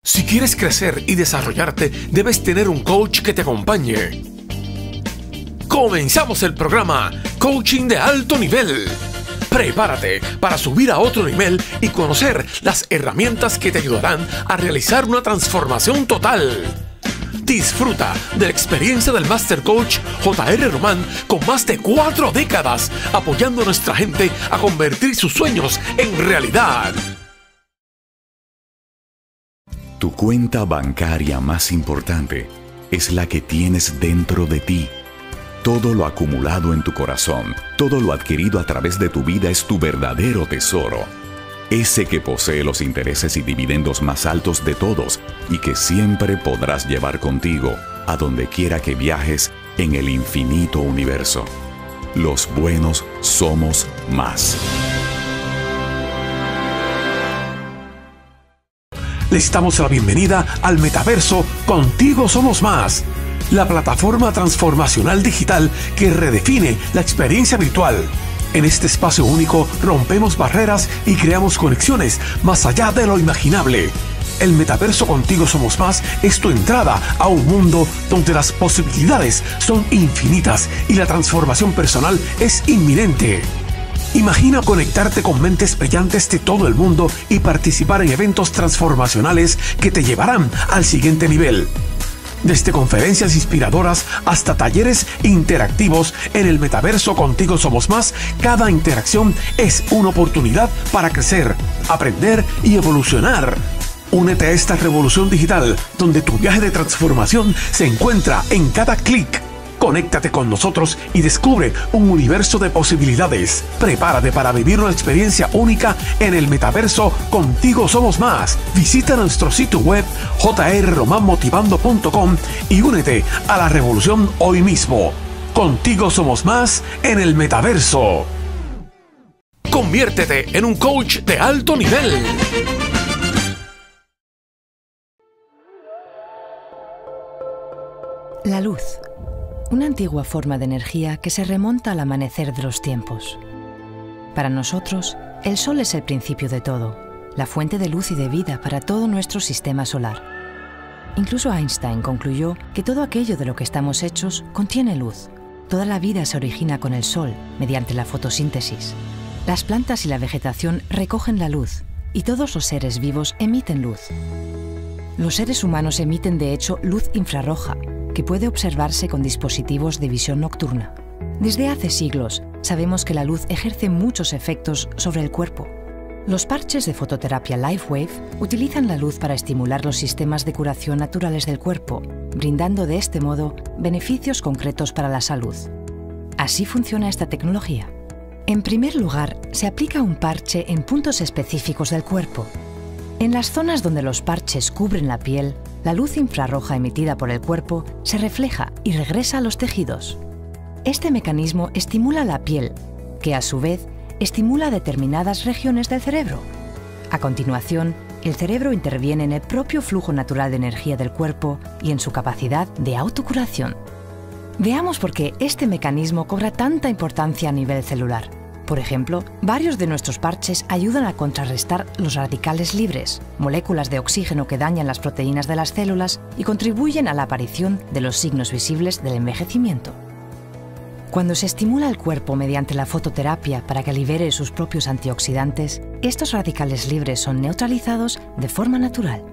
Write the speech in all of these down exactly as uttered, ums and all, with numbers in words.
Si quieres crecer y desarrollarte, debes tener un coach que te acompañe. Comenzamos el programa Coaching de Alto Nivel. Prepárate para subir a otro nivel y conocer las herramientas que te ayudarán a realizar una transformación total. Disfruta de la experiencia del Master Coach J R Román con más de cuatro décadas apoyando a nuestra gente a convertir sus sueños en realidad. Tu cuenta bancaria más importante es la que tienes dentro de ti. Todo lo acumulado en tu corazón, todo lo adquirido a través de tu vida es tu verdadero tesoro. Ese que posee los intereses y dividendos más altos de todos y que siempre podrás llevar contigo a donde quiera que viajes en el infinito universo. Los buenos somos más. Les damos la bienvenida al Metaverso Contigo Somos Más, la plataforma transformacional digital que redefine la experiencia virtual. En este espacio único rompemos barreras y creamos conexiones más allá de lo imaginable. El Metaverso Contigo Somos Más es tu entrada a un mundo donde las posibilidades son infinitas y la transformación personal es inminente. Imagina conectarte con mentes brillantes de todo el mundo y participar en eventos transformacionales que te llevarán al siguiente nivel. Desde conferencias inspiradoras hasta talleres interactivos en el Metaverso Contigo Somos Más, cada interacción es una oportunidad para crecer, aprender y evolucionar. Únete a esta revolución digital, donde tu viaje de transformación se encuentra en cada clic. Conéctate con nosotros y descubre un universo de posibilidades. Prepárate para vivir una experiencia única en el Metaverso Contigo Somos Más. Visita nuestro sitio web j r roman motivando punto com y únete a la revolución hoy mismo. Contigo Somos Más en el Metaverso. Conviértete en un coach de alto nivel. La luz. Una antigua forma de energía que se remonta al amanecer de los tiempos. Para nosotros, el Sol es el principio de todo, la fuente de luz y de vida para todo nuestro sistema solar. Incluso Einstein concluyó que todo aquello de lo que estamos hechos contiene luz. Toda la vida se origina con el Sol, mediante la fotosíntesis. Las plantas y la vegetación recogen la luz, y todos los seres vivos emiten luz. Los seres humanos emiten de hecho luz infrarroja, que puede observarse con dispositivos de visión nocturna. Desde hace siglos, sabemos que la luz ejerce muchos efectos sobre el cuerpo. Los parches de fototerapia LifeWave utilizan la luz para estimular los sistemas de curación naturales del cuerpo, brindando de este modo beneficios concretos para la salud. Así funciona esta tecnología. En primer lugar, se aplica un parche en puntos específicos del cuerpo. En las zonas donde los parches cubren la piel, la luz infrarroja emitida por el cuerpo se refleja y regresa a los tejidos. Este mecanismo estimula la piel, que a su vez estimula determinadas regiones del cerebro. A continuación, el cerebro interviene en el propio flujo natural de energía del cuerpo y en su capacidad de autocuración. Veamos por qué este mecanismo cobra tanta importancia a nivel celular. Por ejemplo, varios de nuestros parches ayudan a contrarrestar los radicales libres, moléculas de oxígeno que dañan las proteínas de las células y contribuyen a la aparición de los signos visibles del envejecimiento. Cuando se estimula el cuerpo mediante la fototerapia para que libere sus propios antioxidantes, estos radicales libres son neutralizados de forma natural.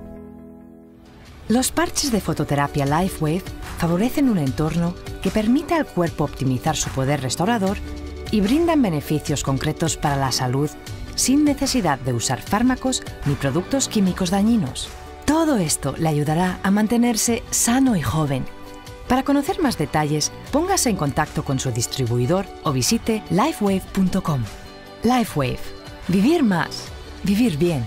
Los parches de fototerapia LifeWave favorecen un entorno que permite al cuerpo optimizar su poder restaurador y brindan beneficios concretos para la salud sin necesidad de usar fármacos ni productos químicos dañinos. Todo esto le ayudará a mantenerse sano y joven. Para conocer más detalles, póngase en contacto con su distribuidor o visite lifewave punto com. LifeWave. Vivir más. Vivir bien.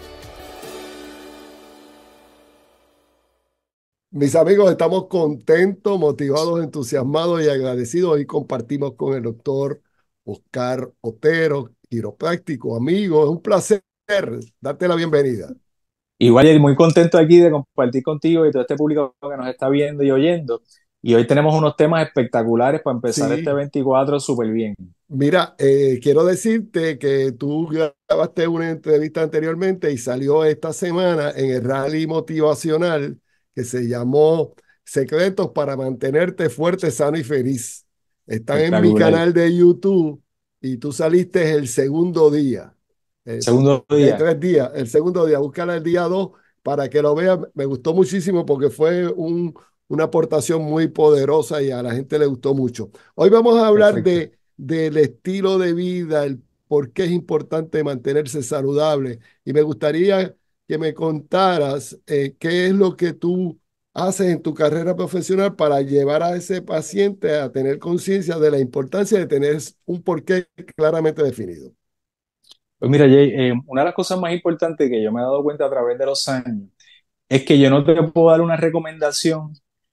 Mis amigos, estamos contentos, motivados, entusiasmados y agradecidos. Hoy compartimos con el doctor Oscar Otero, quiropráctico, amigo. Es un placer darte la bienvenida. Igual, y muy contento aquí de compartir contigo y todo este público que nos está viendo y oyendo. Y hoy tenemos unos temas espectaculares para empezar Sí. este veinticuatro súper bien. Mira, eh, quiero decirte que tú grabaste una entrevista anteriormente y salió esta semana en el rally motivacional que se llamó Secretos para mantenerte fuerte, sano y feliz. Están en mi Espectacular. canal de YouTube y tú saliste el segundo día, eh, Segundo porque hay día. tres días. El segundo día, búscala el día dos para que lo veas. Me gustó muchísimo porque fue un, una aportación muy poderosa y a la gente le gustó mucho. Hoy vamos a hablar Perfecto. de del estilo de vida, el por qué es importante mantenerse saludable. Y me gustaría que me contaras eh, qué es lo que tú haces en tu carrera profesional para llevar a ese paciente a tener conciencia de la importancia de tener un porqué claramente definido. Pues mira, Jay, eh, una de las cosas más importantes que yo me he dado cuenta a través de los años es que yo no te puedo dar una recomendación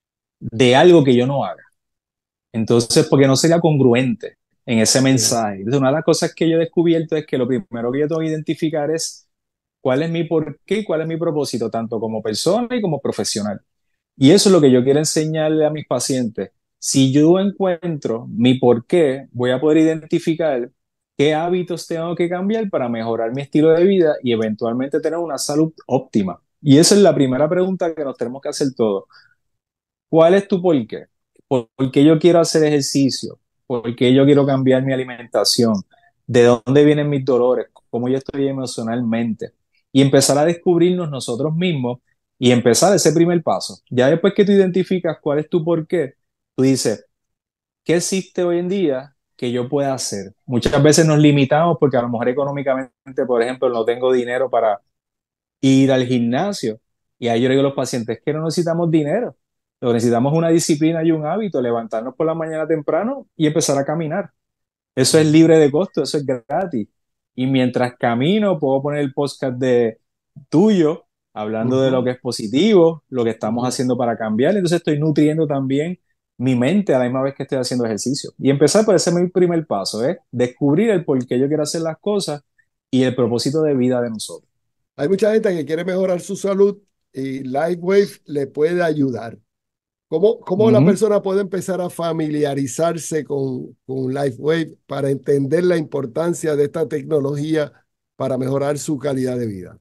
de algo que yo no haga. Entonces, porque no sería congruente en ese Sí. mensaje. Entonces, una de las cosas que yo he descubierto es que lo primero que yo tengo que identificar es cuál es mi porqué y cuál es mi propósito, tanto como persona y como profesional. Y eso es lo que yo quiero enseñarle a mis pacientes. Si yo encuentro mi porqué, voy a poder identificar qué hábitos tengo que cambiar para mejorar mi estilo de vida y eventualmente tener una salud óptima. Y esa es la primera pregunta que nos tenemos que hacer todos. ¿Cuál es tu porqué? ¿Por qué yo quiero hacer ejercicio? ¿Por qué yo quiero cambiar mi alimentación? ¿De dónde vienen mis dolores? ¿Cómo yo estoy emocionalmente? Y empezar a descubrirnos nosotros mismos y empezar ese primer paso. Ya después que tú identificas cuál es tu porqué, tú dices, ¿qué existe hoy en día que yo pueda hacer? Muchas veces nos limitamos porque a lo mejor económicamente, por ejemplo, no tengo dinero para ir al gimnasio. Y ahí yo le digo a los pacientes que no necesitamos dinero, lo que necesitamos es una disciplina y un hábito, levantarnos por la mañana temprano y empezar a caminar. Eso es libre de costo, eso es gratis. Y mientras camino, puedo poner el podcast de tuyo, hablando de lo Ujú, que es positivo, lo que estamos ujú. haciendo para cambiar. Entonces estoy nutriendo también mi mente a la misma vez que estoy haciendo ejercicio. Y empezar por ese es mi primer paso, es descubrir el por qué yo quiero hacer las cosas y el propósito de vida de nosotros. Hay mucha gente que quiere mejorar su salud y LifeWave le puede ayudar. ¿Cómo, cómo la Ujú. persona puede empezar a familiarizarse con, con LifeWave para entender la importancia de esta tecnología para mejorar su calidad de vida?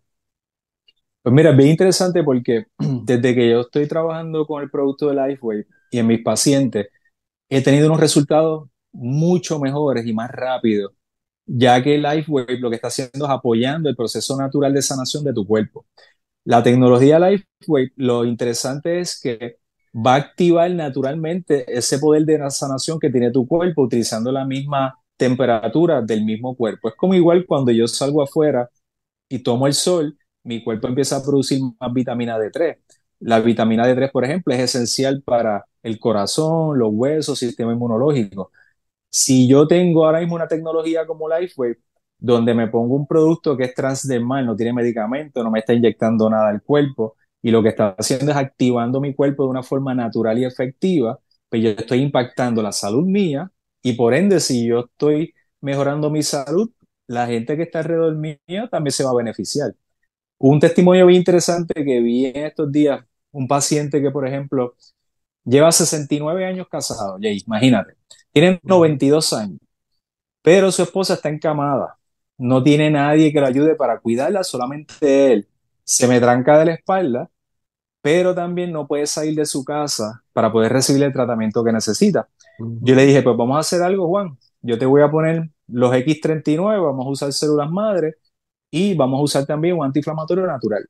Pues mira, es bien interesante porque desde que yo estoy trabajando con el producto de LifeWave y en mis pacientes, he tenido unos resultados mucho mejores y más rápidos, ya que LifeWave lo que está haciendo es apoyando el proceso natural de sanación de tu cuerpo. La tecnología LifeWave, lo interesante es que va a activar naturalmente ese poder de la sanación que tiene tu cuerpo utilizando la misma temperatura del mismo cuerpo. Es como igual cuando yo salgo afuera y tomo el sol, mi cuerpo empieza a producir más vitamina D tres. La vitamina D tres, por ejemplo, es esencial para el corazón, los huesos, sistema inmunológico. Si yo tengo ahora mismo una tecnología como LifeWave, donde me pongo un producto que es transdermal, no tiene medicamento, no me está inyectando nada al cuerpo, y lo que está haciendo es activando mi cuerpo de una forma natural y efectiva, pues yo estoy impactando la salud mía, y por ende, si yo estoy mejorando mi salud, la gente que está alrededor mío también se va a beneficiar. Un testimonio bien interesante que vi en estos días, un paciente que, por ejemplo, lleva sesenta y nueve años casado, Jay, imagínate, tiene Ujú, noventa y dos años, pero su esposa está encamada, no tiene nadie que la ayude para cuidarla, solamente él. Se me tranca de la espalda, pero también no puede salir de su casa para poder recibir el tratamiento que necesita. Yo le ujú. dije, pues vamos a hacer algo, Juan. Yo te voy a poner los equis treinta y nueve, vamos a usar células madre y vamos a usar también un antiinflamatorio natural.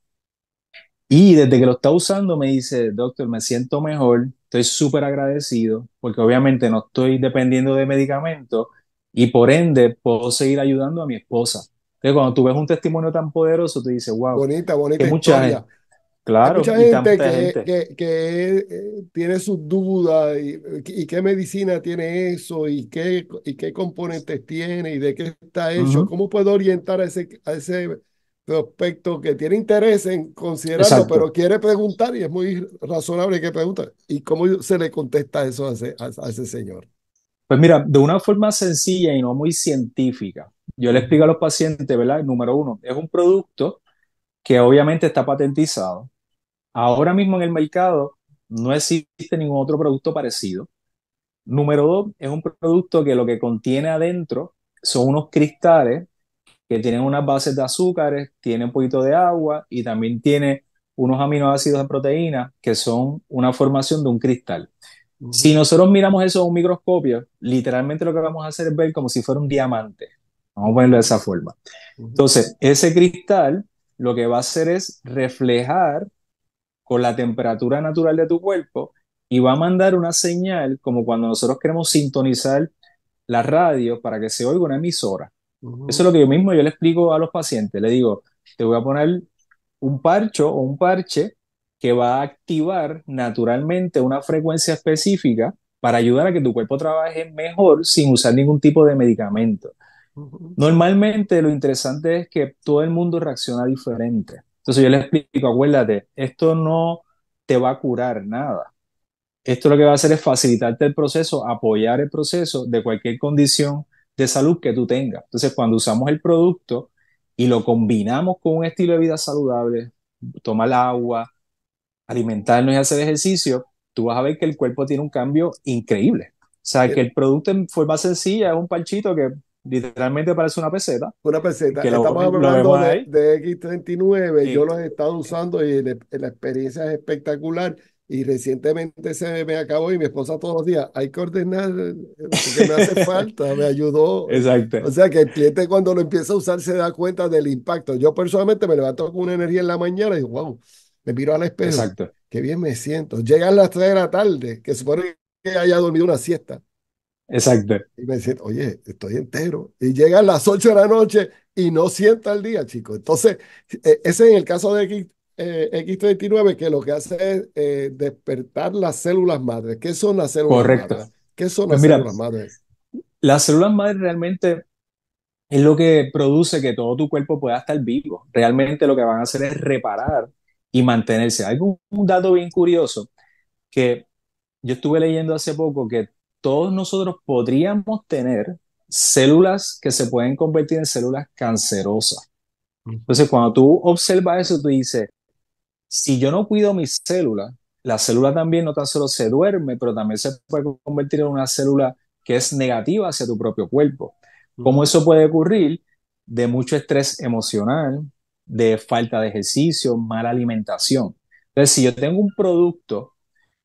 Y desde que lo está usando me dice, doctor, me siento mejor, estoy súper agradecido, porque obviamente no estoy dependiendo de medicamentos y por ende puedo seguir ayudando a mi esposa. Entonces, cuando tú ves un testimonio tan poderoso, tú dices, wow, Bonita, que bonita mucha gente, historia. Hay claro, mucha y gente tanta que, gente. que, que eh, tiene sus dudas y, y qué medicina tiene eso y qué, y qué componentes tiene y de qué está hecho. Ujú, ¿Cómo puedo orientar a ese, a ese prospecto que tiene interés en considerarlo, pero exacto. quiere preguntar y es muy razonable que pregunta? ¿Y cómo se le contesta eso a ese, a, a ese señor? Pues mira, de una forma sencilla y no muy científica, yo le explico a Ujú, los pacientes, ¿verdad? Número uno, es un producto que obviamente está patentizado. Ahora mismo en el mercado no existe ningún otro producto parecido. Número dos, es un producto que lo que contiene adentro son unos cristales que tienen unas bases de azúcares, tiene un poquito de agua y también tiene unos aminoácidos de proteína que son una formación de un cristal. Si Ujú, nosotros miramos eso en un microscopio, literalmente lo que vamos a hacer es ver como si fuera un diamante. Vamos a ponerlo de ujú, esa forma. ujú. Entonces, ese cristal lo que va a hacer es reflejar con la temperatura natural de tu cuerpo y va a mandar una señal como cuando nosotros queremos sintonizar la radio para que se oiga una emisora. Eso es Ujú, lo que yo mismo yo le explico a los pacientes. Le digo, te voy a poner un parcho o un parche que va a activar naturalmente una frecuencia específica para ayudar a que tu cuerpo trabaje mejor sin usar ningún tipo de medicamento. ujú. Normalmente lo interesante es que todo el mundo reacciona diferente. Entonces yo le explico, acuérdate, esto no te va a curar nada. Esto lo que va a hacer es facilitarte el proceso, apoyar el proceso de cualquier condición de salud que tú tengas. Entonces, cuando usamos el producto y lo combinamos con un estilo de vida saludable, tomar agua, alimentarnos y hacer ejercicio, tú vas a ver que el cuerpo tiene un cambio increíble. O sea, que Mira, el producto en forma sencilla es un parchito que literalmente parece una peseta, una peseta. que lo, Estamos lo hablando vemos de, ahí. de equis treinta y nueve. Yo Y, los he estado usando y la, la experiencia es espectacular. Y recientemente se me acabó y mi esposa todos los días, hay que ordenar eh, porque me hace falta, me ayudó. exacto, O sea que el cliente cuando lo empieza a usar se da cuenta del impacto. Yo personalmente me levanto con una energía en la mañana y digo, wow, me miro al espejo, exacto, qué bien me siento. Llegan las tres de la tarde, que supone que haya dormido una siesta. exacto. Y me siento, oye, estoy entero. Y llegan las ocho de la noche y no sienta el día, chicos. Entonces, eh, ese en el caso de X, eh, equis treinta y nueve, que lo que hace es eh, despertar las células madres. ¿Qué son las células Correcto. madres? ¿Qué son Pues las mira, células madres? las células madre realmente es lo que produce que todo tu cuerpo pueda estar vivo. Realmente lo que van a hacer es reparar y mantenerse. Hay un, un dato bien curioso que yo estuve leyendo hace poco que todos nosotros podríamos tener células que se pueden convertir en células cancerosas. Ujú, Entonces, cuando tú observas eso, tú dices, si yo no cuido mis células, la célula también no tan solo se duerme, pero también se puede convertir en una célula que es negativa hacia tu propio cuerpo. ¿Cómo ujú, eso puede ocurrir? De mucho estrés emocional, de falta de ejercicio, mala alimentación. Entonces, si yo tengo un producto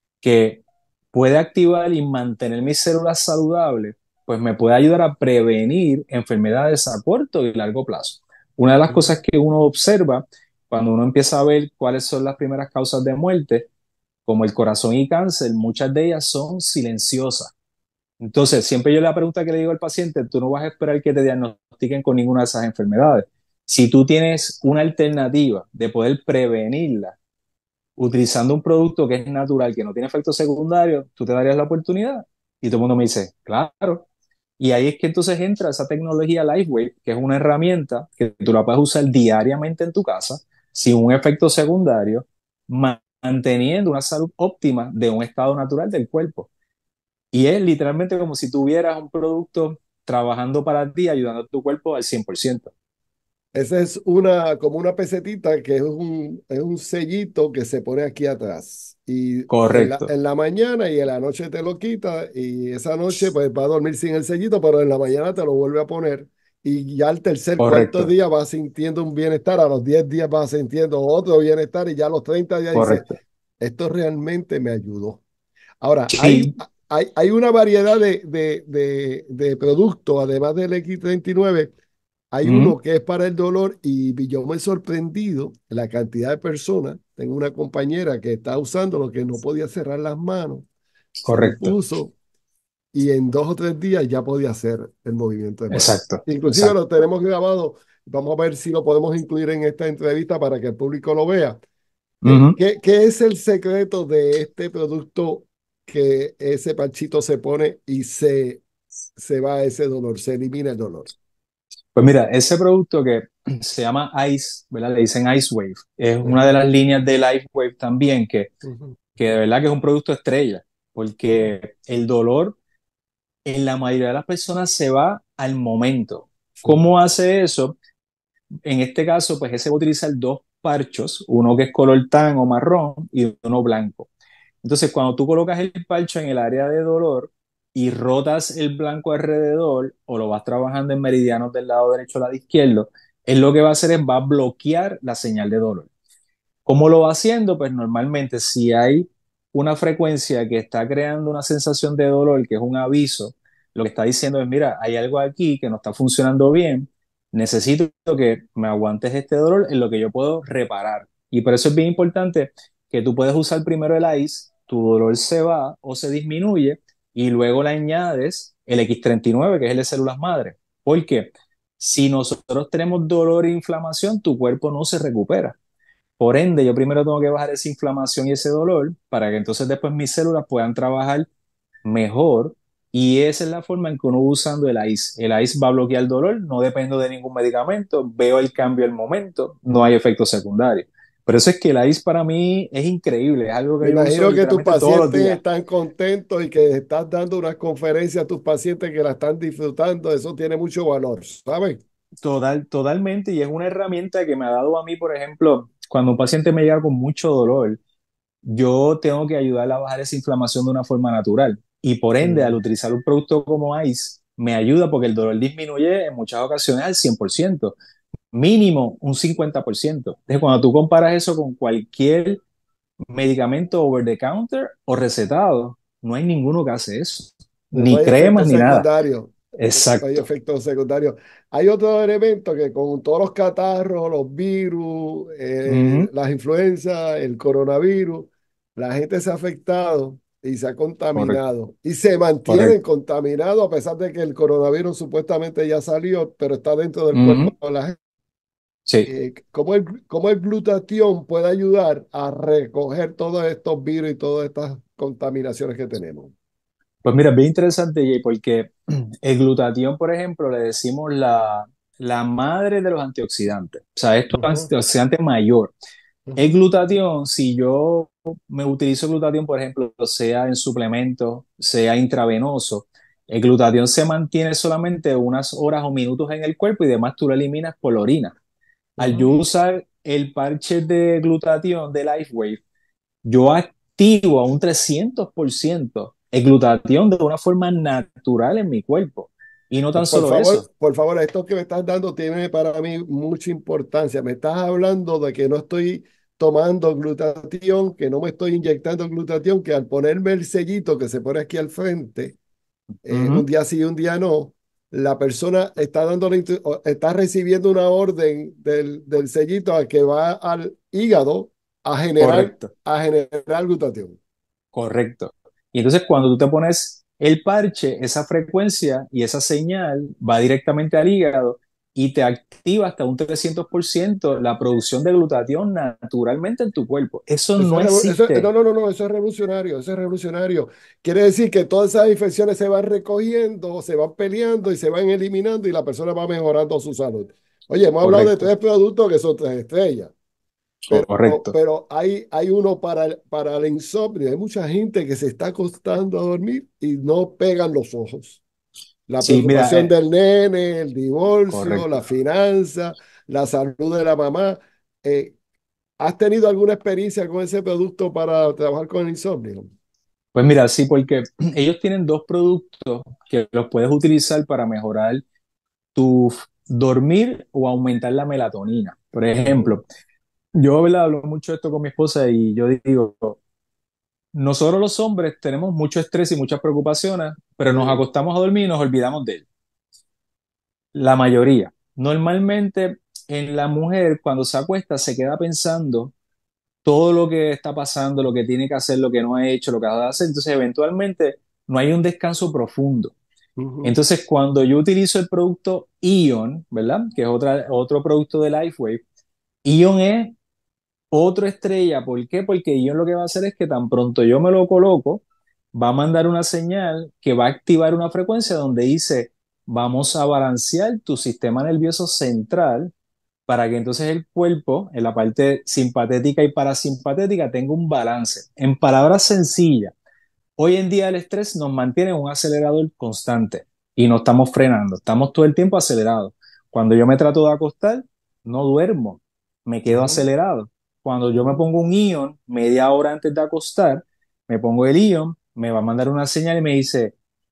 que puede activar y mantener mis células saludables, pues me puede ayudar a prevenir enfermedades a corto y largo plazo. Una de las ujú. cosas que uno observa cuando uno empieza a ver cuáles son las primeras causas de muerte, como el corazón y cáncer, muchas de ellas son silenciosas. Entonces, siempre yo la pregunta que le digo al paciente, tú no vas a esperar que te diagnostiquen con ninguna de esas enfermedades. Si tú tienes una alternativa de poder prevenirla, utilizando un producto que es natural, que no tiene efectos secundarios, tú te darías la oportunidad. Y todo el mundo me dice, claro. Y ahí es que entonces entra esa tecnología LifeWave, que es una herramienta que tú la puedes usar diariamente en tu casa, sin un efecto secundario, ma- manteniendo una salud óptima de un estado natural del cuerpo. Y es literalmente como si tuvieras un producto trabajando para ti, ayudando a tu cuerpo al cien por ciento. Esa es una, como una pesetita que es un, es un sellito que se pone aquí atrás. Y en la, Correcto, en la mañana y en la noche te lo quita y esa noche pues va a dormir sin el sellito, pero en la mañana te lo vuelve a poner y ya al tercer, cuarto correcto, día vas sintiendo un bienestar, a los diez días vas sintiendo otro bienestar y ya a los treinta días dices, correcto. esto realmente me ayudó. Ahora, hay, Sí, hay, hay una variedad de, de, de, de productos, además del equis treinta y nueve. Hay uno ujú, que es para el dolor y yo me he sorprendido la cantidad de personas. Tengo una compañera que está usando lo que no podía cerrar las manos. Se lo correcto. puso y en dos o tres días ya podía hacer el movimiento de mano. Exacto, Inclusive exacto. lo tenemos grabado. Vamos a ver si lo podemos incluir en esta entrevista para que el público lo vea. Eh, Ujú. ¿Qué, qué es el secreto de este producto que ese parchito se pone y se, se va ese dolor, se elimina el dolor? Pues mira, ese producto que se llama Ice, ¿verdad? Le dicen Ice Wave. Es una de Ujú, las líneas de Life Wave también, que, ujú, que de verdad que es un producto estrella, ujú, porque el dolor en la mayoría de las personas se va al momento. ujú. ¿Cómo hace eso? En este caso, pues ese va a utilizar dos parchos, uno que es color tan o marrón y uno blanco. Entonces, cuando tú colocas el parcho en el área de dolor y rotas el blanco alrededor o lo vas trabajando en meridianos del lado derecho al lado izquierdo, es lo que va a hacer es va a bloquear la señal de dolor. ¿Cómo lo va haciendo? Pues normalmente si hay una frecuencia que está creando una sensación de dolor, que es un aviso, lo que está diciendo es, mira, hay algo aquí que no está funcionando bien, necesito que me aguantes este dolor en lo que yo puedo reparar. Y por eso es bien importante que tú puedes usar primero el ICE, tu dolor se va o se disminuye y luego le añades el equis treinta y nueve, que es el de células madre. ¿Por qué? Si nosotros tenemos dolor e inflamación, tu cuerpo no se recupera. Por ende, yo primero tengo que bajar esa inflamación y ese dolor para que entonces después mis células puedan trabajar mejor. Y esa es la forma en que uno va usando el ICE. El ICE va a bloquear el dolor, no dependo de ningún medicamento, veo el cambio al momento, no hay efectos secundarios. Por eso es que el ICE para mí es increíble, es algo Me que yo uso imagino que tus literalmente todos los pacientes días. están contentos y que estás dando una conferencia a tus pacientes que la están disfrutando. Eso tiene mucho valor, ¿sabes? Total, totalmente, y es una herramienta que me ha dado a mí, por ejemplo, cuando un paciente me llega con mucho dolor, yo tengo que ayudarle a bajar esa inflamación de una forma natural. Y por ende, al Mm. utilizar un producto como ICE, me ayuda porque el dolor disminuye en muchas ocasiones al cien por ciento, mínimo un cincuenta por ciento. Entonces, cuando tú comparas eso con cualquier medicamento over the counter o recetado, no hay ninguno que hace eso, No ni hay cremas efectos ni nada. secundarios. No hay Exacto. efectos secundarios. Hay otro elemento que con todos los catarros, los virus, eh, Ujú. las influencias, el coronavirus, la gente se ha afectado y se ha Correcto, contaminado y se mantienen correcto. contaminados a pesar de que el coronavirus supuestamente ya salió, pero está dentro del cuerpo Ujú. de la gente. Sí. Eh, ¿cómo el, cómo el glutatión puede ayudar a recoger todos estos virus y todas estas contaminaciones que tenemos? Pues mira, es bien interesante, Jay, porque el glutatión, por ejemplo, le decimos la, la madre de los antioxidantes. O sea, esto es Ujú, antioxidante mayor. El ujú, glutatión, si yo me utilizo glutatión, por ejemplo, sea en suplemento, sea intravenoso, el glutatión se mantiene solamente unas horas o minutos en el cuerpo y demás tú lo eliminas por la orina. Al yo ujú. usar el parche de glutatión de LifeWave, yo activo a un trescientos por ciento el glutatión de una forma natural en mi cuerpo. Y no tan Por solo eso. favor, por favor, esto que me estás dando tiene para mí mucha importancia. Me estás hablando de que no estoy tomando glutatión, que no me estoy inyectando glutatión, que al ponerme el sellito que se pone aquí al frente, eh, un Ujú. día sí y un día no, la persona está dando la instru- o está recibiendo una orden del, del sellito a que va al hígado a generar, Correcto. a generar glutatión. Correcto. Y entonces cuando tú te pones el parche, esa frecuencia y esa señal va directamente al hígado y te activa hasta un trescientos por ciento la producción de glutatión naturalmente en tu cuerpo. Eso Eso no es, revo- eso- no, existe. no, no, no, eso es revolucionario, eso es revolucionario. Quiere decir que todas esas infecciones se van recogiendo, se van peleando y se van eliminando y la persona va mejorando su salud. Oye, hemos hablado de Correcto. tres productos que son tres estrellas, pero, Correcto. pero hay, hay uno para, el- para el insomnio. Hay mucha gente que se está acostando a dormir y no pegan los ojos. La Sí, mira, preocupación eh, del nene, el divorcio, la correcto. finanza, la salud de la mamá. Eh, ¿Has tenido alguna experiencia con ese producto para trabajar con el insomnio? Pues mira, sí, porque ellos tienen dos productos que los puedes utilizar para mejorar tu f- dormir o aumentar la melatonina. Por Ujú, ejemplo, yo, ¿verdad? Hablo mucho de esto con mi esposa y yo digo, nosotros los hombres tenemos mucho estrés y muchas preocupaciones, pero nos sí. acostamos a dormir y nos olvidamos de él. La mayoría. Normalmente en la mujer cuando se acuesta se queda pensando todo lo que está pasando, lo que tiene que hacer, lo que no ha hecho, lo que ha de hacer. Entonces eventualmente no hay un descanso profundo. Ujú, Entonces cuando yo utilizo el producto Ion, ¿verdad? Que es otra, otro producto de LifeWave, Ion es otro estrella. ¿Por qué? Porque Ion lo que va a hacer es que tan pronto yo me lo coloco, va a mandar una señal que va a activar una frecuencia donde dice, vamos a balancear tu sistema nervioso central para que entonces el cuerpo, en la parte simpatética y parasimpatética, tenga un balance. En palabras sencillas, hoy en día el estrés nos mantiene en un acelerador constante y no estamos frenando, estamos todo el tiempo acelerados. Cuando yo me trato de acostar, no duermo, me quedo ujú, acelerado. Cuando yo me ujú. pongo un ion media hora antes de acostar, me pongo el ion, me va a mandar una señal y me dice,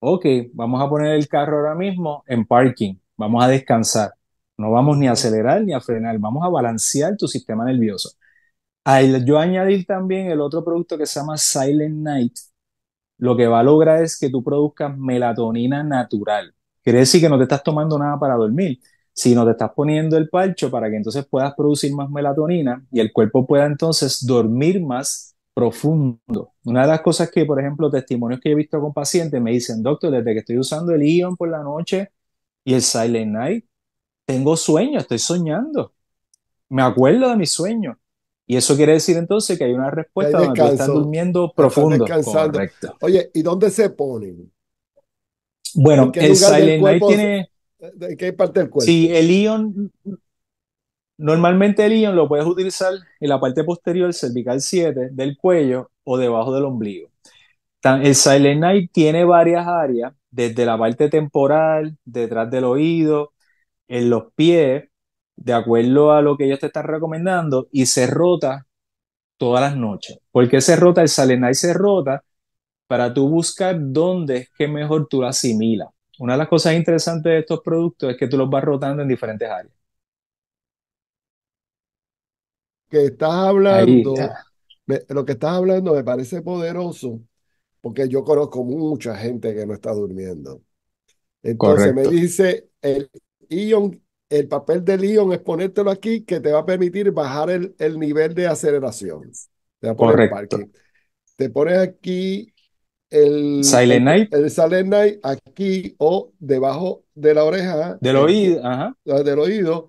ok, vamos a poner el carro ahora mismo en parking, vamos a descansar, no vamos ni a Ujú. acelerar ni a frenar, vamos a balancear tu sistema nervioso. Al yo añadir también el otro producto que se llama Silent Night, lo que va a lograr es que tú produzcas melatonina natural. Quiere decir que no te estás tomando nada para dormir, sino te estás poniendo el parcho para que entonces puedas producir más melatonina y el cuerpo pueda entonces dormir más profundo. Una de las cosas que, por ejemplo, testimonios que he visto con pacientes me dicen, doctor, desde que estoy usando el Ion por la noche y el Silent Night, tengo sueño, estoy soñando, me acuerdo de mis sueños. Y eso quiere decir entonces que hay una Que hay respuesta donde tú estás descanso, durmiendo estás profundo. descansando. Correcto. Oye, ¿y dónde se ponen? ¿En Bueno, qué el lugar del Silent Night cuerpo? se- tiene, ¿En qué parte del si cuerpo? el Ion, normalmente el Ion lo puedes utilizar en la parte posterior, cervical siete del cuello o debajo del ombligo. Tan- El Silent Night tiene varias áreas, desde la parte temporal, detrás del oído, en los pies, de acuerdo a lo que ellos te están recomendando, y se rota todas las noches. ¿Por qué se rota? El Silent Night se rota para tú buscar dónde es que mejor tú lo asimilas. Una de las cosas interesantes de estos productos es que tú los vas rotando en diferentes áreas. Que estás Ahí, hablando, ah, me- lo que estás hablando me parece poderoso, porque yo conozco mucha gente que no está durmiendo. Entonces me correcto, dice, el Ion, el papel del Ion es ponértelo aquí que te va a permitir bajar el, el nivel de aceleración. Te va a poner en correcto. parking. Te pones aquí el, Silent el, Night el Silent Night aquí o debajo de la oreja, del en- oído, ajá, del oído,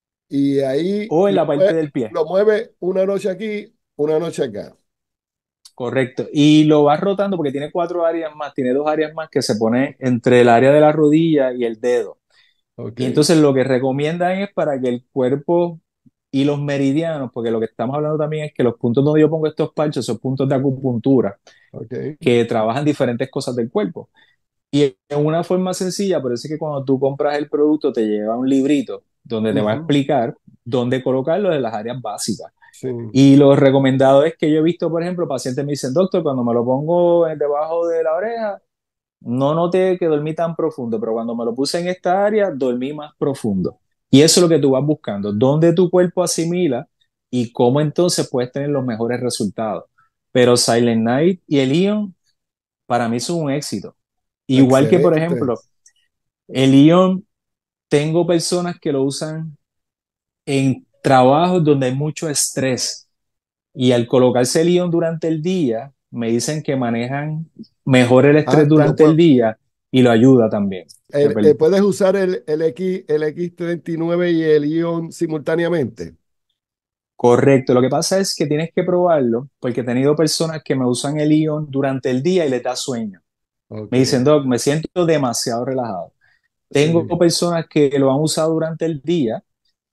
y ahí o en lo la parte mueve, del pie, lo mueve una noche aquí, una noche acá. correcto. Y lo vas rotando porque tiene cuatro áreas más, tiene dos áreas más que se pone entre el área de la rodilla y el dedo. Ok. Y entonces lo que recomiendan es para que el cuerpo y los meridianos, porque lo que estamos hablando también es que los puntos donde yo pongo estos parches son puntos de acupuntura Ok. que trabajan diferentes cosas del cuerpo. Y en una forma sencilla, por eso es que cuando tú compras el producto te lleva un librito donde te va a Ujú. explicar dónde colocarlo en las áreas básicas. Sí. Y lo recomendado es que yo he visto, por ejemplo, pacientes me dicen, doctor, cuando me lo pongo en- debajo de la oreja, no noté que dormí tan profundo, pero cuando me lo puse en esta área, dormí más profundo. Y eso es lo que tú vas buscando, dónde tu cuerpo asimila y cómo entonces puedes tener los mejores resultados. Pero Silent Night y el Ion para mí son un éxito. Igual que, por Excelente. ejemplo, el Ion, tengo personas que lo usan en trabajos donde hay mucho estrés y al colocarse el Ion durante el día, me dicen que manejan mejor el estrés Ah, lo durante el puedo, día y lo ayuda también. el- eh, puedes usar el, el X, el x treinta y nueve y el Ion simultáneamente. Correcto, lo que pasa es que tienes que probarlo porque he tenido personas que me usan el Ion durante el día y les da sueño. Ok. Me dicen, Doc, me siento demasiado relajado. Tengo Sí. personas que lo han usado durante el día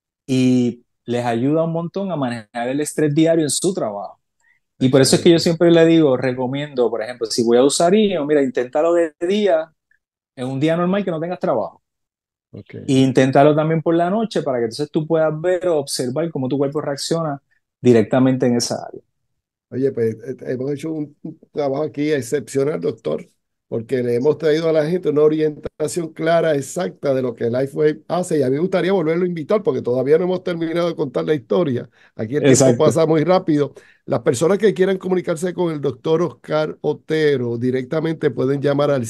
y les ayuda un montón a manejar el estrés diario en su trabajo. Y por eso es que yo Excelente. siempre le digo, recomiendo, por ejemplo, si voy a usar I O, mira, inténtalo de día, en un día normal que no tengas trabajo. Ok. E inténtalo también por la noche para que entonces tú puedas ver o observar cómo tu cuerpo reacciona directamente en esa área. Oye, pues eh, hemos hecho un un trabajo aquí excepcional, doctor, porque le hemos traído a la gente una orientación clara, exacta de lo que LifeWave hace. Y a mí me gustaría volverlo a invitar, porque todavía no hemos terminado de contar la historia. Aquí el tiempo Exacto. pasa muy rápido. Las personas que quieran comunicarse con el doctor Oscar Otero directamente pueden llamar al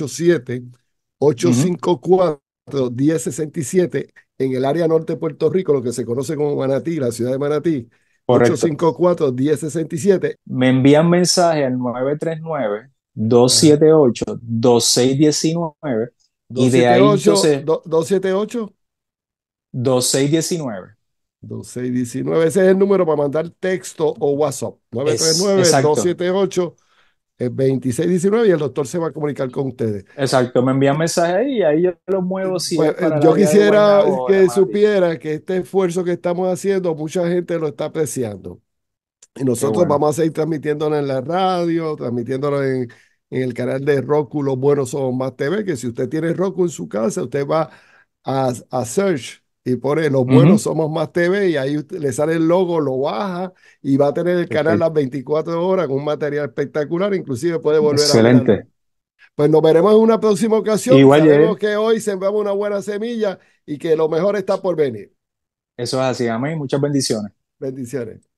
Ujú. siete ocho siete, ocho cinco cuatro, uno cero seis siete en el área norte de Puerto Rico, lo que se conoce como Manatí, la ciudad de Manatí. ocho Correcto. cinco cuatro, uno cero seis siete. Me envían mensaje al nueve tres nueve, Ajá. dos siete ocho, dos seis uno nueve y de ahí dos siete ocho, entonces do- dos siete ocho, dos seis uno nueve. dos seis uno nueve. Ese es el número para mandar texto o WhatsApp. Es nueve tres nueve, exacto. dos siete ocho, eh, dos seis uno nueve y el doctor se va a comunicar con ustedes. Exacto, me envían mensaje ahí y ahí yo los muevo si Pues es eh, para el yo área de quisiera Guaynabo o de que Manatí. supiera que este esfuerzo que estamos haciendo, mucha gente lo está apreciando. Y Qué nosotros bueno. vamos a seguir transmitiéndolo en la radio, transmitiéndolo en, en el canal de Roku, Los Buenos Somos Más T V, que si usted tiene Roku en su casa, usted va a, a search y pone Los Buenos Ujú. Somos Más T V y ahí usted- le sale el logo, lo baja y va a tener el canal las Perfecto. veinticuatro horas con un material espectacular, inclusive puede volver a ver al, Excelente. Pues nos veremos en una próxima ocasión. Igual, Sabemos Jair, que hoy sembramos una buena semilla y que lo mejor está por venir. eso es así. Amén. Muchas bendiciones. Bendiciones.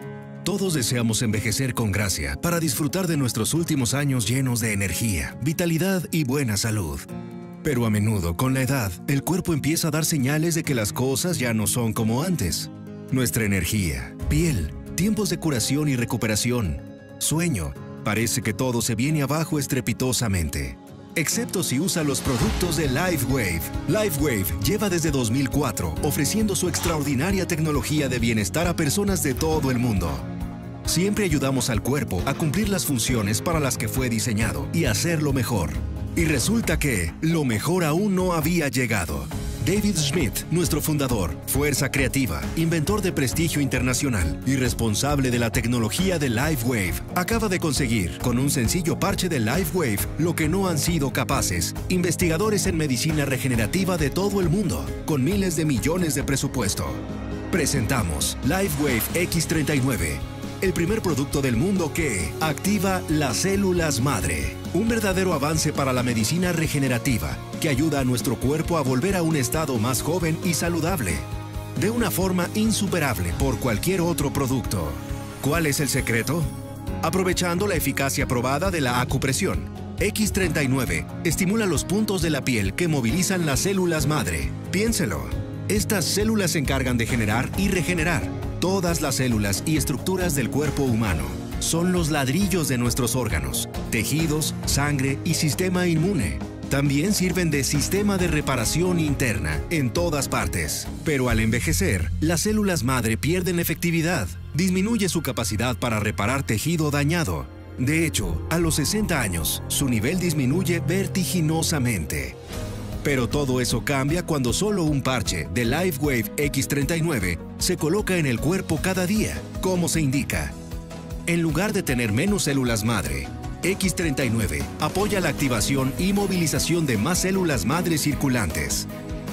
Todos deseamos envejecer con gracia para disfrutar de nuestros últimos años llenos de energía, vitalidad y buena salud. Pero a menudo, con la edad, el cuerpo empieza a dar señales de que las cosas ya no son como antes. Nuestra energía, piel, tiempos de curación y recuperación, sueño, parece que todo se viene abajo estrepitosamente. Excepto si usa los productos de LifeWave. LifeWave lleva desde dos mil cuatro ofreciendo su extraordinaria tecnología de bienestar a personas de todo el mundo. Siempre ayudamos al cuerpo a cumplir las funciones para las que fue diseñado y hacerlo mejor. Y resulta que lo mejor aún no había llegado. David Schmidt, nuestro fundador, fuerza creativa, inventor de prestigio internacional y responsable de la tecnología de LifeWave, acaba de conseguir, con un sencillo parche de LifeWave, lo que no han sido capaces investigadores en medicina regenerativa de todo el mundo, con miles de millones de presupuesto. Presentamos LifeWave equis treinta y nueve, el primer producto del mundo que activa las células madre. Un verdadero avance para la medicina regenerativa que ayuda a nuestro cuerpo a volver a un estado más joven y saludable, de una forma insuperable por cualquier otro producto. ¿Cuál es el secreto? Aprovechando la eficacia probada de la acupresión, equis treinta y nueve estimula los puntos de la piel que movilizan las células madre. Piénselo. Estas células se encargan de generar y regenerar todas las células y estructuras del cuerpo humano. Son los ladrillos de nuestros órganos, tejidos, sangre y sistema inmune. También sirven de sistema de reparación interna en todas partes. Pero al envejecer, las células madre pierden efectividad. Disminuye su capacidad para reparar tejido dañado. De hecho, a los sesenta años, su nivel disminuye vertiginosamente. Pero todo eso cambia cuando solo un parche de LifeWave equis treinta y nueve se coloca en el cuerpo cada día, como se indica. En lugar de tener menos células madre, equis treinta y nueve apoya la activación y movilización de más células madre circulantes.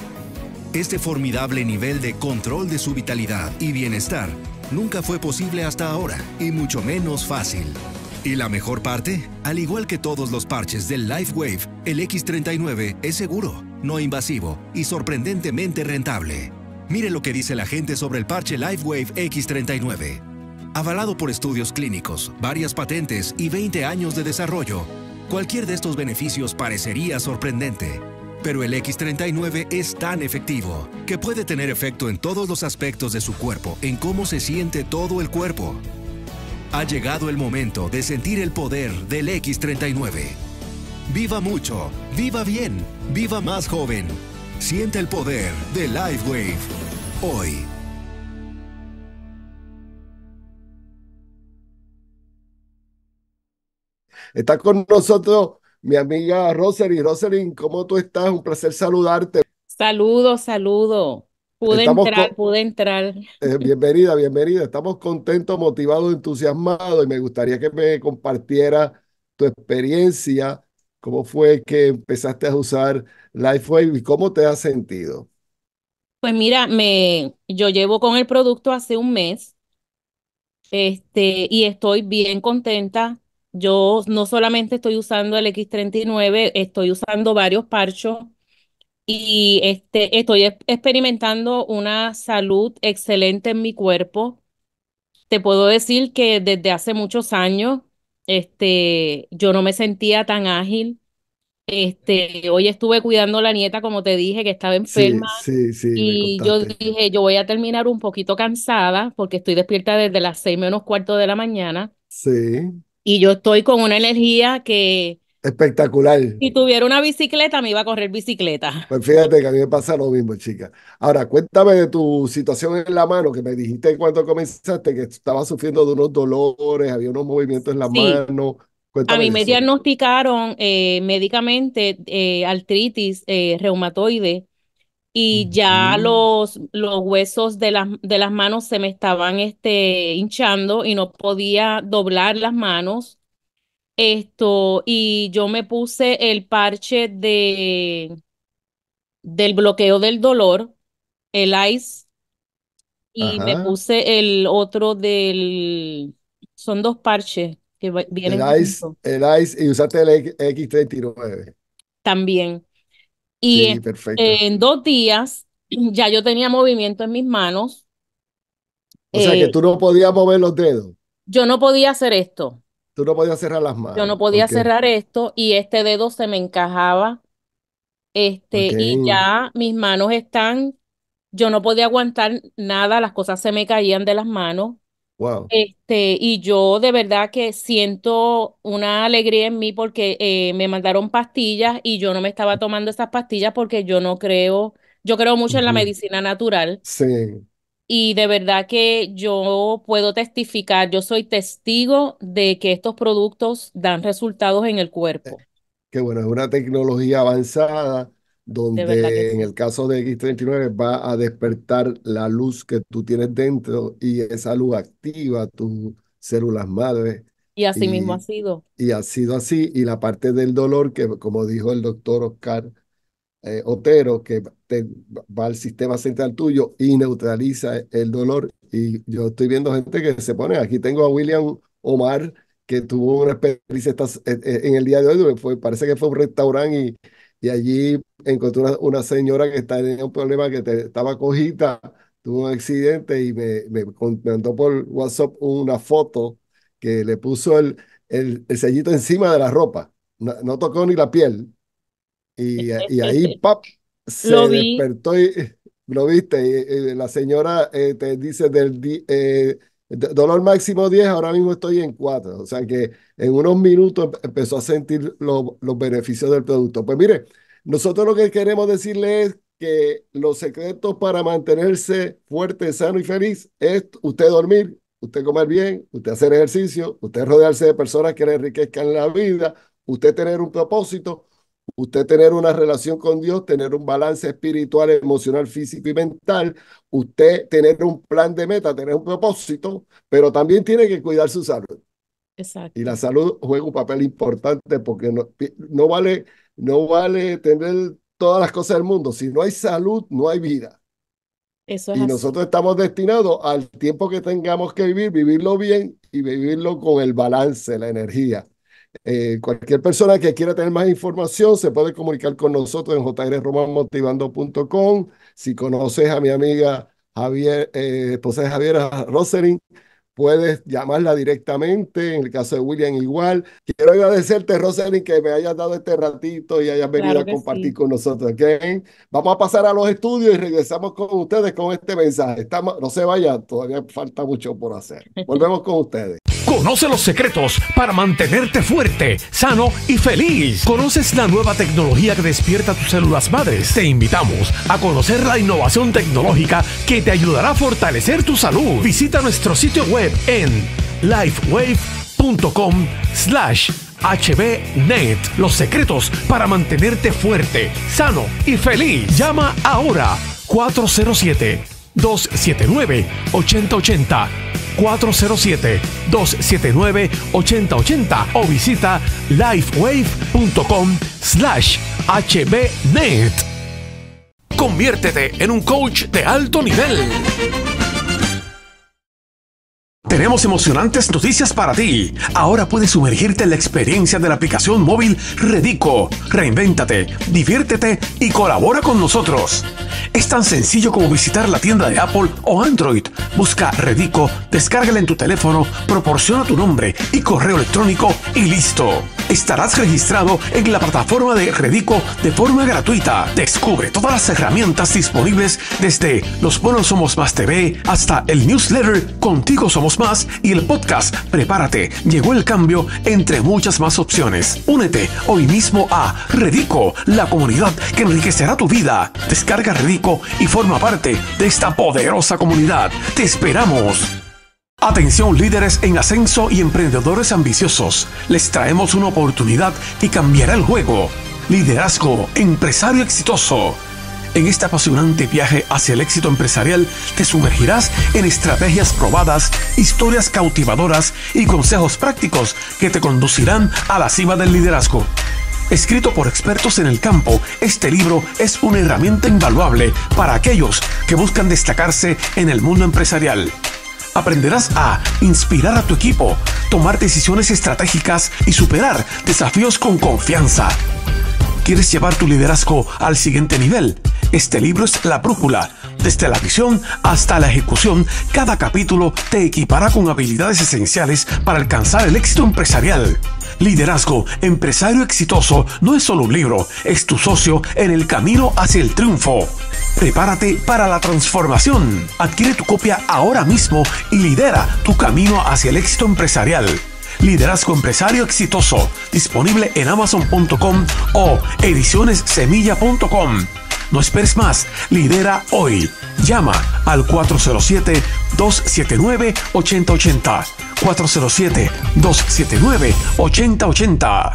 Este formidable nivel de control de su vitalidad y bienestar nunca fue posible hasta ahora, y mucho menos fácil. ¿Y la mejor parte? Al igual que todos los parches del LifeWave, el equis treinta y nueve es seguro, no invasivo y sorprendentemente rentable. Mire lo que dice la gente sobre el parche LifeWave equis treinta y nueve. Avalado por estudios clínicos, varias patentes y veinte años de desarrollo, cualquier de estos beneficios parecería sorprendente. Pero el equis treinta y nueve es tan efectivo que puede tener efecto en todos los aspectos de su cuerpo, en cómo se siente todo el cuerpo. Ha llegado el momento de sentir el poder del equis treinta y nueve. Viva mucho, viva bien, viva más joven. Siente el poder de LifeWave hoy. Está con nosotros mi amiga Rosalind. Rosalind, ¿cómo tú estás? Un placer saludarte. Saludo, saludo. Pude Estamos entrar, con, pude entrar. eh, bienvenida, bienvenida. Estamos contentos, motivados, entusiasmados y me gustaría que me compartiera tu experiencia, cómo fue que empezaste a usar LifeWave y cómo te has sentido. Pues mira, me, yo llevo con el producto hace un mes, este, y estoy bien contenta. Yo no solamente estoy usando el equis treinta y nueve, estoy usando varios parchos y este, estoy ex- experimentando una salud excelente en mi cuerpo. Te puedo decir que desde hace muchos años, este, yo no me sentía tan ágil. Este, hoy estuve cuidando a la nieta, como te dije, que estaba Sí, enferma, sí, sí, me y yo contaste. dije, yo voy a terminar un poquito cansada porque estoy despierta desde las seis menos cuarto de la mañana Sí, y yo estoy con una energía que espectacular. si tuviera una bicicleta me iba a correr bicicleta. Pues fíjate que a mí me pasa lo mismo, chica. Ahora, cuéntame de tu situación en la mano, que me dijiste cuando comenzaste que estabas sufriendo de unos dolores, había unos movimientos en la Sí, mano. a Cuéntame mí de me eso. diagnosticaron eh, médicamente eh, artritis eh, reumatoide. Y ya Ujú. los, los huesos de las, de las manos se me estaban este, hinchando y no podía doblar las manos. Esto, y yo me puse el parche de, del bloqueo del dolor, el ICE, y me Ajá, puse el otro del, son dos parches, que va- vienen El ICE, juntos el ICE, y usaste el X treinta y nueve. también. Y Sí, en, perfecto. en dos días ya yo tenía movimiento en mis manos. O sea que Eh, tú no podías mover los dedos, yo no podía hacer esto. tú no podías cerrar las Yo no manos. podía Ok, cerrar esto y este dedo se me encajaba. ok, Este, y ya mis manos están, yo no podía aguantar nada, las cosas se me caían de las manos. wow. Este, y yo de verdad que siento una alegría en mí porque eh, me mandaron pastillas y yo no me estaba tomando esas pastillas porque yo no creo, yo creo mucho en la Ujú. medicina natural Sí, y de verdad que yo puedo testificar, yo soy testigo de que estos productos dan resultados en el cuerpo, que bueno, es una tecnología avanzada de verdad que donde en sí. el caso de X treinta y nueve va a despertar la luz que tú tienes dentro y esa luz activa tus células madre Y así mismo ha y, sido. y ha sido así. Y la parte del dolor que, como dijo el doctor Oscar eh, Otero, que te va al sistema central tuyo y neutraliza el dolor. Y yo estoy viendo gente que se pone, aquí tengo a William Omar, que tuvo una experiencia esta- eh, eh, en el día de hoy, fue, parece que fue a un restaurante y, y allí encontró una, una señora que tenía un problema, que te- estaba cojita, tuvo un accidente y me, me con- me mandó por WhatsApp una foto que le puso el, el, el sellito encima de la ropa, no, no tocó ni la piel y, y ahí, ¡pap! Lo Se vi, despertó y lo viste. Y, y la señora eh, te dice del di- eh, de- dolor máximo diez, ahora mismo estoy en cuatro. O sea que en unos minutos empe- empezó a sentir lo- los beneficios del producto. Pues mire, nosotros lo que queremos decirle es que los secretos para mantenerse fuerte, sano y feliz es usted dormir, usted comer bien, usted hacer ejercicio, usted rodearse de personas que le enriquezcan la vida, usted tener un propósito, usted tener una relación con Dios, tener un balance espiritual, emocional, físico y mental, usted tener un plan de meta, tener un propósito, pero también tiene que cuidar su salud. Y la exacto, salud juega un papel importante porque no, no vale, no vale tener todas las cosas del mundo. Si no hay salud, no hay vida. eso es Y así. nosotros estamos destinados al tiempo que tengamos que vivir, vivirlo bien y vivirlo con el balance, la energía. Eh, cualquier persona que quiera tener más información se puede comunicar con nosotros en j r roman motivando punto com. Si conoces a mi amiga Javier, eh, esposa de Javier Roselyn, puedes llamarla directamente. En el caso de William, igual. Quiero agradecerte, Roselyn, que me hayas dado este ratito y hayas venido Claro a que compartir sí. con nosotros. ¿Okay? Vamos a pasar a los estudios y regresamos con ustedes con este mensaje. Estamos, no se vayan, todavía falta mucho por hacer. Volvemos con ustedes. Conoce los secretos para mantenerte fuerte, sano y feliz. ¿Conoces la nueva tecnología que despierta tus células madres? Te invitamos a conocer la innovación tecnológica que te ayudará a fortalecer tu salud. Visita nuestro sitio web en lifewave punto com slash hbnet. Los secretos para mantenerte fuerte, sano y feliz. Llama ahora cuatro cero siete, dos siete nueve, ocho cero ocho cero, cuatro cero siete, dos siete nueve, ocho cero ocho cero o visita lifewave punto com slash hbnet. Conviértete en un coach de alto nivel. Tenemos emocionantes noticias para ti. Ahora puedes sumergirte en la experiencia de la aplicación móvil Redico. Reinvéntate, diviértete y colabora con nosotros. Es tan sencillo como visitar la tienda de Apple o Android. Busca Redico, descárgala en tu teléfono, proporciona tu nombre y correo electrónico y listo. Estarás registrado en la plataforma de Redico de forma gratuita. Descubre todas las herramientas disponibles desde Los Buenos Somos Más T V hasta el newsletter Contigo Somos Más y el podcast Prepárate, llegó el cambio, entre muchas más opciones. Únete hoy mismo a Redico, la comunidad que enriquecerá tu vida. Descarga Redico y forma parte de esta poderosa comunidad. ¡Te esperamos! Atención líderes en ascenso y emprendedores ambiciosos. Les traemos una oportunidad que cambiará el juego. Liderazgo, empresario exitoso. En este apasionante viaje hacia el éxito empresarial te sumergirás en estrategias probadas, historias cautivadoras y consejos prácticos que te conducirán a la cima del liderazgo. Escrito por expertos en el campo, este libro es una herramienta invaluable para aquellos que buscan destacarse en el mundo empresarial. Aprenderás a inspirar a tu equipo, tomar decisiones estratégicas y superar desafíos con confianza. ¿Quieres llevar tu liderazgo al siguiente nivel? Este libro es la brújula. Desde la visión hasta la ejecución, cada capítulo te equipará con habilidades esenciales para alcanzar el éxito empresarial. Liderazgo Empresario Exitoso no es solo un libro, es tu socio en el camino hacia el triunfo. Prepárate para la transformación. Adquiere tu copia ahora mismo y lidera tu camino hacia el éxito empresarial. Liderazgo Empresario Exitoso, disponible en amazon punto com o ediciones semilla punto com. No esperes más, lidera hoy. Llama al cuatro cero siete, dos siete nueve, ocho cero ocho cero. cuatro cero siete, dos siete nueve, ocho cero ocho cero.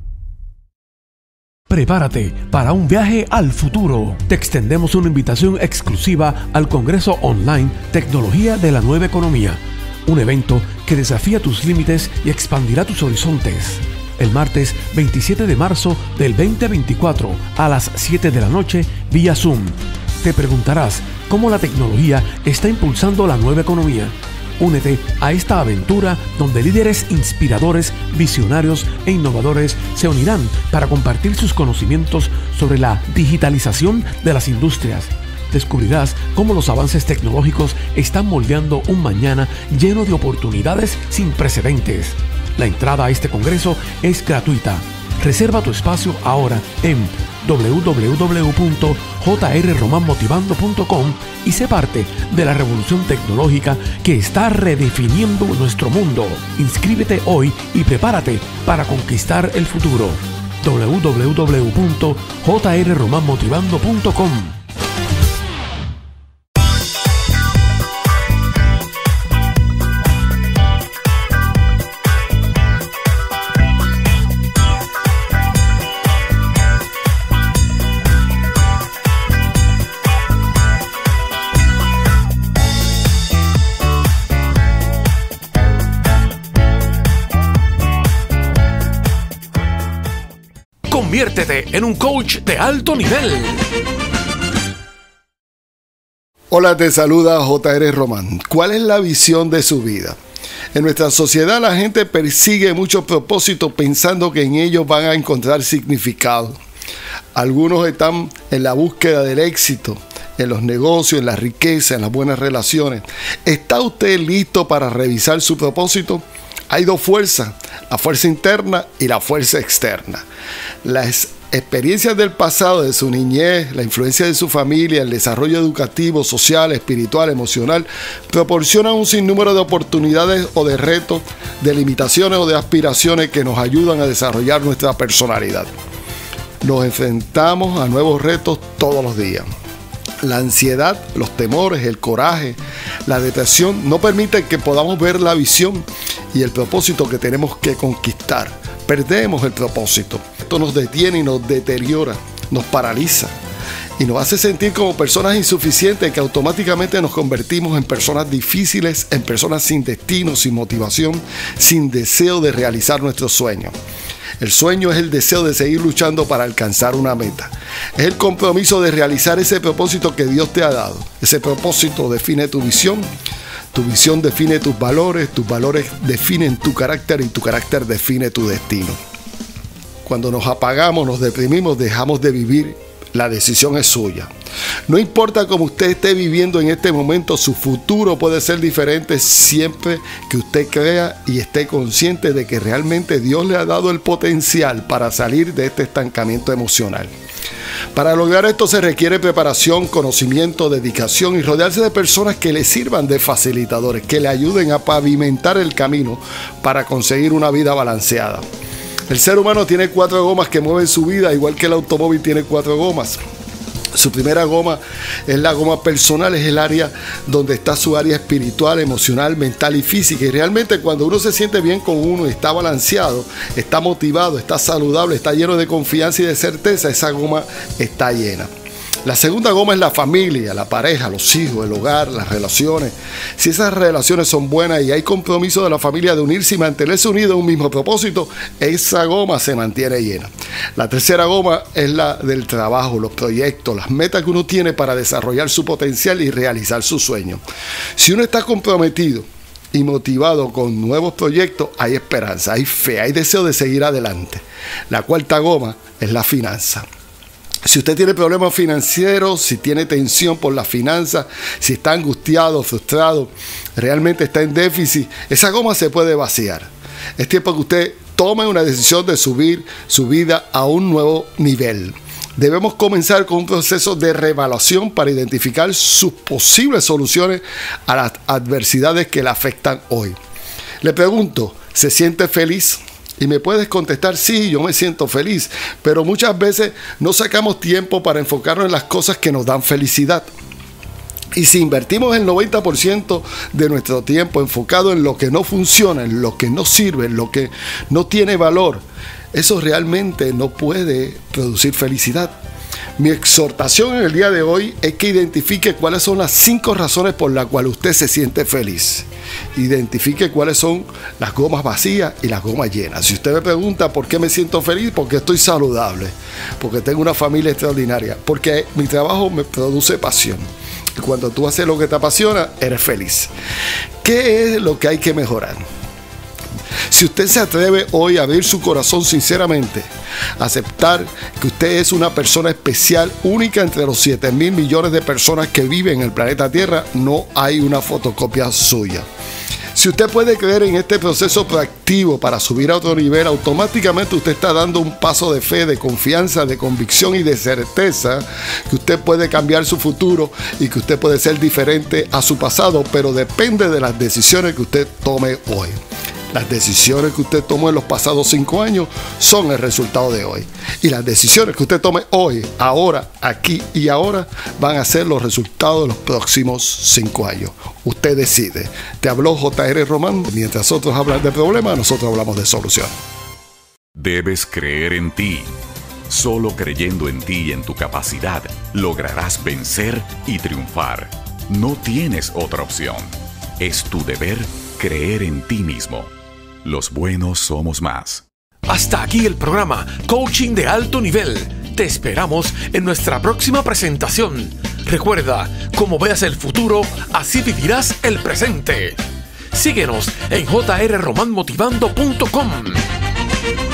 Prepárate para un viaje al futuro. Te extendemos una invitación exclusiva al Congreso Online Tecnología de la Nueva Economía, un evento que desafía tus límites y expandirá tus horizontes. El martes veintisiete de marzo del veinte veinticuatro a las siete de la noche vía Zoom. Te preguntarás cómo la tecnología está impulsando la nueva economía. Únete a esta aventura donde líderes inspiradores, visionarios e innovadores se unirán para compartir sus conocimientos sobre la digitalización de las industrias. Descubrirás cómo los avances tecnológicos están moldeando un mañana lleno de oportunidades sin precedentes. La entrada a este congreso es gratuita. Reserva tu espacio ahora en doble u doble u doble u punto j r roman motivando punto com y sé parte de la revolución tecnológica que está redefiniendo nuestro mundo. Inscríbete hoy y prepárate para conquistar el futuro. doble u doble u doble u punto j r roman motivando punto com. Conviértete en un coach de alto nivel. Hola, te saluda J R Román. ¿Cuál es la visión de su vida? En nuestra sociedad la gente persigue muchos propósitos pensando que en ellos van a encontrar significado. Algunos están en la búsqueda del éxito, en los negocios, en la riqueza, en las buenas relaciones. ¿Está usted listo para revisar su propósito? Hay dos fuerzas, la fuerza interna y la fuerza externa. Las experiencias del pasado, de su niñez, la influencia de su familia, el desarrollo educativo, social, espiritual, emocional, proporcionan un sinnúmero de oportunidades o de retos, de limitaciones o de aspiraciones que nos ayudan a desarrollar nuestra personalidad. Nos enfrentamos a nuevos retos todos los días. La ansiedad, los temores, el coraje, la depresión no permiten que podamos ver la visión y el propósito que tenemos que conquistar. Perdemos el propósito. Esto nos detiene y nos deteriora, nos paraliza y nos hace sentir como personas insuficientes que automáticamente nos convertimos en personas difíciles, en personas sin destino, sin motivación, sin deseo de realizar nuestros sueños. El sueño es el deseo de seguir luchando para alcanzar una meta. Es el compromiso de realizar ese propósito que Dios te ha dado. Ese propósito define tu visión. Tu visión define tus valores. Tus valores definen tu carácter y tu carácter define tu destino. Cuando nos apagamos, nos deprimimos, dejamos de vivir. La decisión es suya. No importa cómo usted esté viviendo en este momento, su futuro puede ser diferente siempre que usted crea y esté consciente de que realmente Dios le ha dado el potencial para salir de este estancamiento emocional. Para lograr esto se requiere preparación, conocimiento, dedicación y rodearse de personas que le sirvan de facilitadores, que le ayuden a pavimentar el camino para conseguir una vida balanceada. El ser humano tiene cuatro gomas que mueven su vida, igual que el automóvil tiene cuatro gomas. Su primera goma es la goma personal, es el área donde está su área espiritual, emocional, mental y física. Y realmente cuando uno se siente bien con uno, está balanceado, está motivado, está saludable, está lleno de confianza y de certeza, esa goma está llena. La segunda goma es la familia, la pareja, los hijos, el hogar, las relaciones. Si esas relaciones son buenas y hay compromiso de la familia de unirse y mantenerse unidos en un mismo propósito, esa goma se mantiene llena. La tercera goma es la del trabajo, los proyectos, las metas que uno tiene para desarrollar su potencial y realizar sus sueños. Si uno está comprometido y motivado con nuevos proyectos, hay esperanza, hay fe, hay deseo de seguir adelante. La cuarta goma es la finanza. Si usted tiene problemas financieros, si tiene tensión por las finanzas, si está angustiado, frustrado, realmente está en déficit, esa goma se puede vaciar. Es tiempo que usted tome una decisión de subir su vida a un nuevo nivel. Debemos comenzar con un proceso de reevaluación para identificar sus posibles soluciones a las adversidades que le afectan hoy. Le pregunto, ¿se siente feliz? Y me puedes contestar, sí, yo me siento feliz, pero muchas veces no sacamos tiempo para enfocarnos en las cosas que nos dan felicidad. Y si invertimos el noventa por ciento de nuestro tiempo enfocado en lo que no funciona, en lo que no sirve, en lo que no tiene valor, eso realmente no puede producir felicidad. Mi exhortación en el día de hoy es que identifique cuáles son las cinco razones por las cuales usted se siente feliz. Identifique cuáles son las gomas vacías y las gomas llenas. Si usted me pregunta por qué me siento feliz, porque estoy saludable, porque tengo una familia extraordinaria, porque mi trabajo me produce pasión. Y cuando tú haces lo que te apasiona, eres feliz. ¿Qué es lo que hay que mejorar? Si usted se atreve hoy a abrir su corazón sinceramente, aceptar que usted es una persona especial, única entre los siete mil millones de personas que viven en el planeta Tierra, no hay una fotocopia suya. Si usted puede creer en este proceso proactivo para subir a otro nivel, automáticamente usted está dando un paso de fe, de confianza, de convicción y de certeza que usted puede cambiar su futuro y que usted puede ser diferente a su pasado, pero depende de las decisiones que usted tome hoy. Las decisiones que usted tomó en los pasados cinco años son el resultado de hoy. Y las decisiones que usted tome hoy, ahora, aquí y ahora, van a ser los resultados de los próximos cinco años. Usted decide. Te habló J R Román. Mientras otros hablan de problemas, nosotros hablamos de soluciones. Debes creer en ti. Solo creyendo en ti y en tu capacidad, lograrás vencer y triunfar. No tienes otra opción. Es tu deber creer en ti mismo. Los buenos somos más. Hasta aquí el programa Coaching de Alto Nivel. Te esperamos en nuestra próxima presentación. Recuerda, como veas el futuro, así vivirás el presente. Síguenos en j r roman motivando punto com.